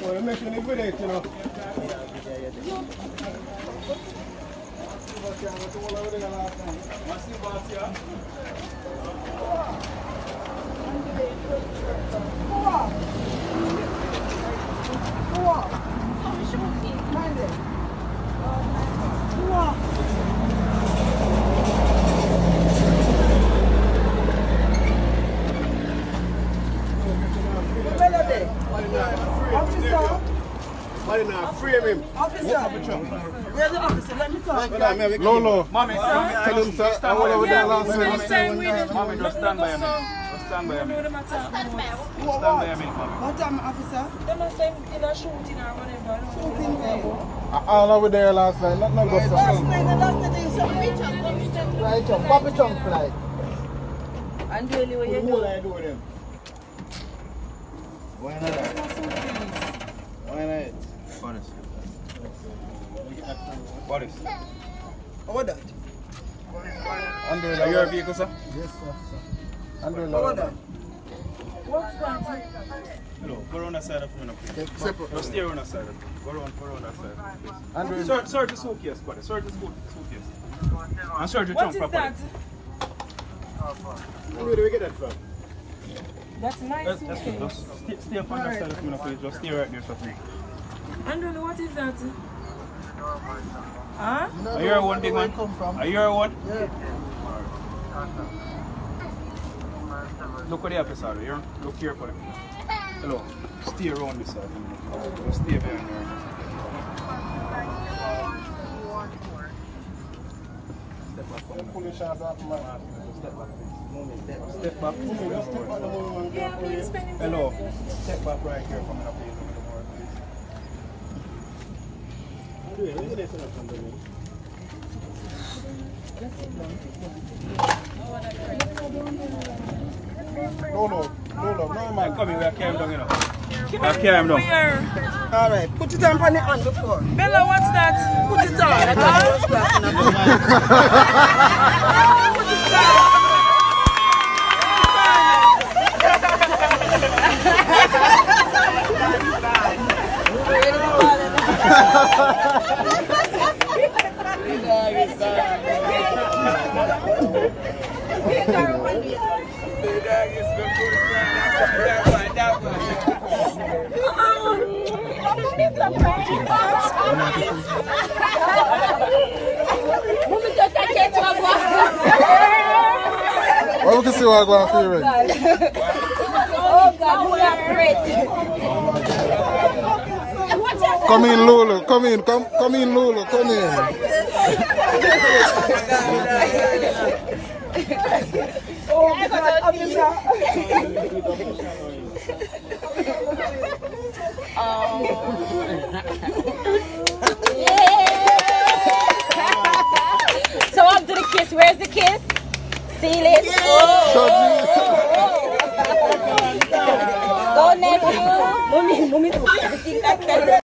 We're making it with it, you know. Why not frame him? Officer, where's the officer? Let me talk. Lolo, Mommy, tell him, sir, I want over there last night. Mommy, just stand by me. Just stand by me. Stand by me, mommy. What time, officer? Them are saying in a shooting or whatever. Shooting where? I was over there last night, not go Last something. night, that's the thing. So right jump, Papa jump fly. And really what you do? What I do with him? Why not? Why not? Boris. Boris. What that? Under Are you a vehicle, sir? Yes, sir. Under What that? What's that? Hello, go around that side of me, please. Separate. Just stay around that side. Go around that side, Under please. Search the suitcase, buddy. Search the suitcase. And search the What trunk is properly. that? Where do we get that from? That's nice. That's good. Just stay up on that side of me, please. Just stay right there for me. Andrew, what is that? Huh? Are you one big man? Are you one? Yeah. Look at the officer. Here. Look carefully. Hello. Stay around this side. Just stay behind here. Step back. Pulling shots off my Step back. Step back. Just step back the moment. Yeah, please spend it. Hello. Step back right here. Coming up here. No, man. Come here. We are carrying down, you know. We are carrying down. Where? All right, put it on the hand before. Bella, what's that? Put it on. I thought you was clapping at Well, we can see what I'm going to feel right. Oh God, we are great. Come in, Lolo. Come in, Lolo. Come in. Oh, God, officer. So after the kiss, where's the kiss? Seal it. Go nephew. Mommy,